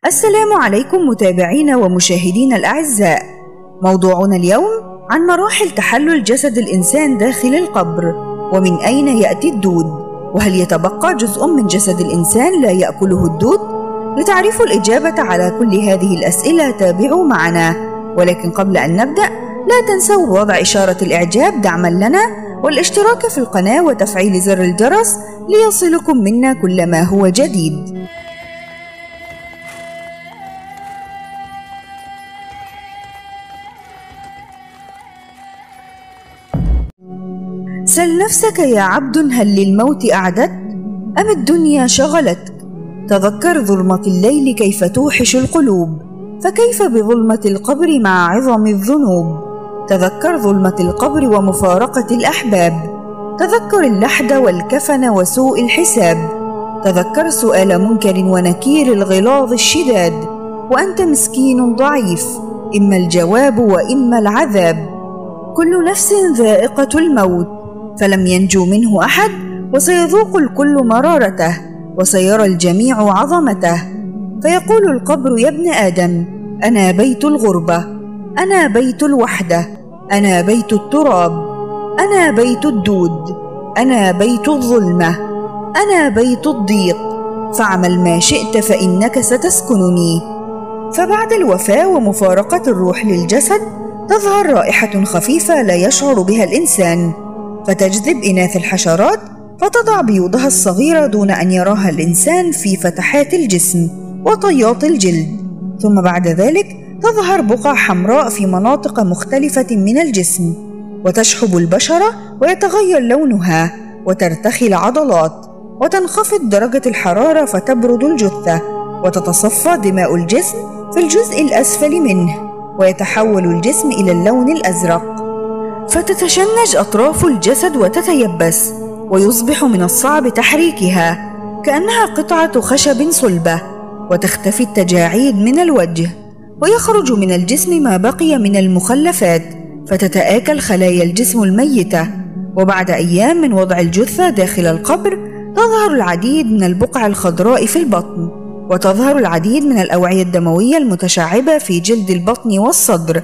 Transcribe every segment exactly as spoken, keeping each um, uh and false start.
السلام عليكم متابعين ومشاهدين الأعزاء. موضوعنا اليوم عن مراحل تحلل جسد الإنسان داخل القبر، ومن أين يأتي الدود، وهل يتبقى جزء من جسد الإنسان لا يأكله الدود؟ لتعرفوا الإجابة على كل هذه الأسئلة تابعوا معنا، ولكن قبل أن نبدأ لا تنسوا وضع إشارة الإعجاب دعما لنا، والاشتراك في القناة وتفعيل زر الجرس ليصلكم منا كل ما هو جديد. سل نفسك يا عبد هل للموت أعددت أم الدنيا شغلتك؟ تذكر ظلمة الليل كيف توحش القلوب، فكيف بظلمة القبر مع عظم الذنوب؟ تذكر ظلمة القبر ومفارقة الأحباب، تذكر اللحد والكفن وسوء الحساب، تذكر سؤال منكر ونكير الغلاظ الشداد، وأنت مسكين ضعيف، إما الجواب وإما العذاب. كل نفس ذائقة الموت، فلم ينجو منه أحد، وسيذوق الكل مرارته، وسيرى الجميع عظمته. فيقول القبر يا ابن آدم: أنا بيت الغربة، أنا بيت الوحدة، أنا بيت التراب، أنا بيت الدود، أنا بيت الظلمة، أنا بيت الضيق، فاعمل ما شئت فإنك ستسكنني. فبعد الوفاة ومفارقة الروح للجسد تظهر رائحة خفيفة لا يشعر بها الإنسان، فتجذب إناث الحشرات فتضع بيوضها الصغيرة دون أن يراها الإنسان في فتحات الجسم وطيات الجلد. ثم بعد ذلك تظهر بقع حمراء في مناطق مختلفة من الجسم، وتشحب البشرة ويتغير لونها، وترتخي العضلات، وتنخفض درجة الحرارة فتبرد الجثة، وتتصفى دماء الجسم في الجزء الأسفل منه، ويتحول الجسم إلى اللون الأزرق، فتتشنج أطراف الجسد وتتيبس، ويصبح من الصعب تحريكها كأنها قطعة خشب صلبة، وتختفي التجاعيد من الوجه، ويخرج من الجسم ما بقي من المخلفات، فتتآكل خلايا الجسم الميتة. وبعد أيام من وضع الجثة داخل القبر تظهر العديد من البقع الخضراء في البطن، وتظهر العديد من الأوعية الدموية المتشعبة في جلد البطن والصدر،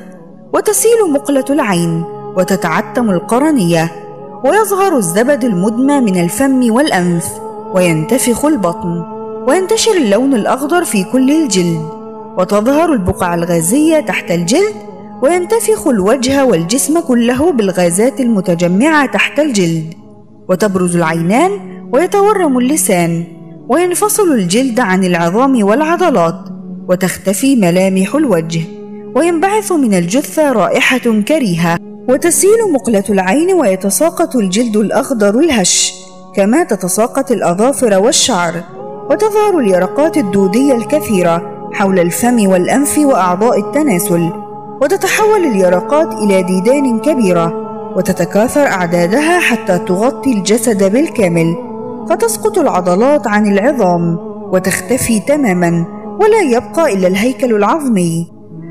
وتسيل مقلة العين، وتتعتم القرنية، ويظهر الزبد المدمى من الفم والأنف، وينتفخ البطن، وينتشر اللون الأخضر في كل الجلد، وتظهر البقع الغازية تحت الجلد، وينتفخ الوجه والجسم كله بالغازات المتجمعة تحت الجلد، وتبرز العينان، ويتورم اللسان، وينفصل الجلد عن العظام والعضلات، وتختفي ملامح الوجه، وينبعث من الجثة رائحة كريهة، وتسيل مقلة العين، ويتساقط الجلد الأخضر الهش، كما تتساقط الأظافر والشعر، وتظهر اليرقات الدودية الكثيرة حول الفم والأنف وأعضاء التناسل، وتتحول اليرقات إلى ديدان كبيرة، وتتكاثر أعدادها حتى تغطي الجسد بالكامل، فتسقط العضلات عن العظام، وتختفي تماما، ولا يبقى إلا الهيكل العظمي.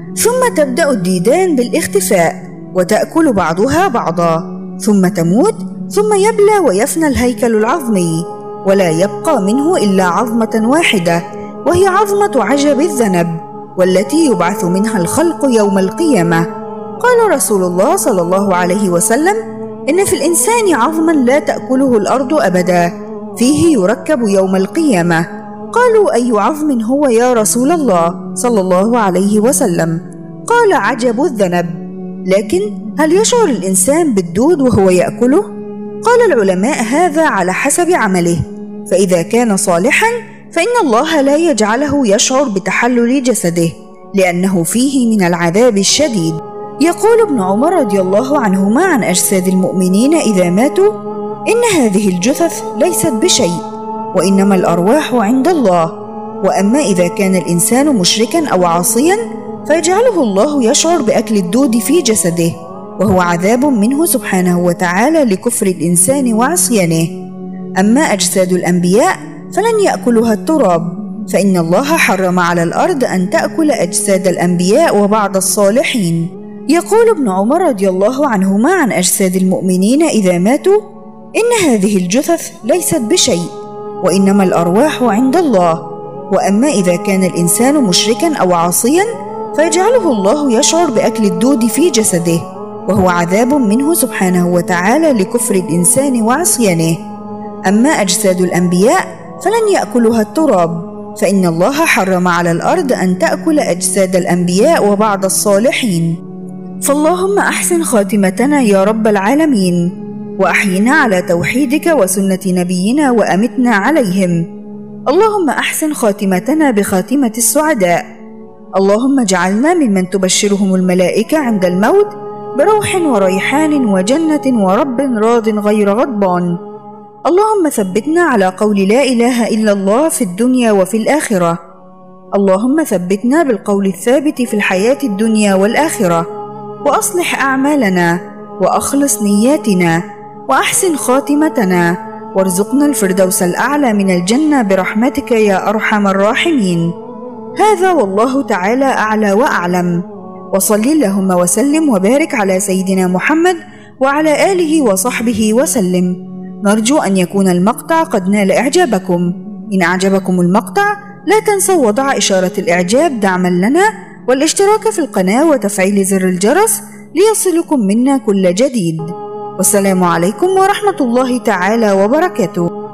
ثم تبدأ الديدان بالاختفاء، وتأكل بعضها بعضا، ثم تموت، ثم يبلى ويفنى الهيكل العظمي، ولا يبقى منه إلا عظمة واحدة، وهي عظمة عجب الذنب، والتي يبعث منها الخلق يوم القيامة. قال رسول الله صلى الله عليه وسلم: إن في الإنسان عظما لا تأكله الأرض أبدا، فيه يركب يوم القيامة. قالوا: أي عظم هو يا رسول الله صلى الله عليه وسلم؟ قال: عجب الذنب. لكن هل يشعر الإنسان بالدود وهو يأكله؟ قال العلماء: هذا على حسب عمله، فإذا كان صالحا فإن الله لا يجعله يشعر بتحلل جسده، لأنه فيه من العذاب الشديد. يقول ابن عمر رضي الله عنهما عن أجساد المؤمنين إذا ماتوا: إن هذه الجثث ليست بشيء، وإنما الأرواح عند الله. وأما إذا كان الإنسان مشركا أو عاصيا فيجعله الله يشعر بأكل الدود في جسده، وهو عذاب منه سبحانه وتعالى لكفر الإنسان وعصيانه. أما أجساد الأنبياء فلن يأكلها التراب، فإن الله حرم على الأرض أن تأكل أجساد الأنبياء وبعض الصالحين. يقول ابن عمر رضي الله عنهما عن أجساد المؤمنين إذا ماتوا: إن هذه الجثث ليست بشيء، وإنما الأرواح عند الله. وأما إذا كان الإنسان مشركا أو عاصيا فيجعله الله يشعر بأكل الدود في جسده، وهو عذاب منه سبحانه وتعالى لكفر الإنسان وعصيانه. أما أجساد الأنبياء فلن يأكلها التراب، فإن الله حرم على الأرض أن تأكل أجساد الأنبياء وبعض الصالحين. فاللهم أحسن خاتمتنا يا رب العالمين، وأحينا على توحيدك وسنة نبينا وأمتنا عليهم. اللهم أحسن خاتمتنا بخاتمة السعداء. اللهم اجعلنا ممن تبشرهم الملائكة عند الموت بروح وريحان وجنة ورب راض غير غضبان. اللهم ثبتنا على قول لا إله إلا الله في الدنيا وفي الآخرة. اللهم ثبتنا بالقول الثابت في الحياة الدنيا والآخرة، وأصلح أعمالنا وأخلص نياتنا وأحسن خاتمتنا، وارزقنا الفردوس الأعلى من الجنة برحمتك يا أرحم الراحمين. هذا والله تعالى أعلى وأعلم، وصل اللهم وسلم وبارك على سيدنا محمد وعلى آله وصحبه وسلم. نرجو أن يكون المقطع قد نال إعجابكم. إن أعجبكم المقطع لا تنسوا وضع إشارة الإعجاب دعما لنا، والاشتراك في القناة وتفعيل زر الجرس ليصلكم منا كل جديد. والسلام عليكم ورحمة الله تعالى وبركاته.